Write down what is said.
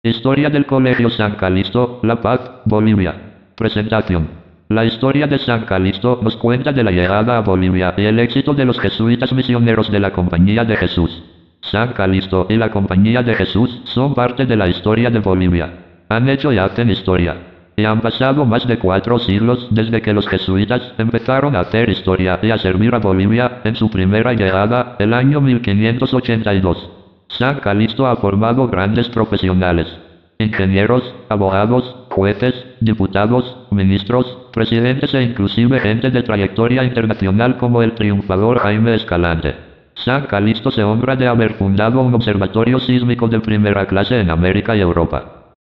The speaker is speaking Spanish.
Historia del Colegio San Calixto, La Paz, Bolivia. Presentación. La historia de San Calixto nos cuenta de la llegada a Bolivia y el éxito de los jesuitas misioneros de la Compañía de Jesús. San Calixto y la Compañía de Jesús son parte de la historia de Bolivia. Han hecho y hacen historia. Y han pasado más de 4 siglos desde que los jesuitas empezaron a hacer historia y a servir a Bolivia en su primera llegada, el año 1582. San Calixto ha formado grandes profesionales. Ingenieros, abogados, jueces, diputados, ministros, presidentes e inclusive gente de trayectoria internacional como el triunfador Jaime Escalante. San Calixto se honra de haber fundado un observatorio sísmico de primera clase en América y Europa.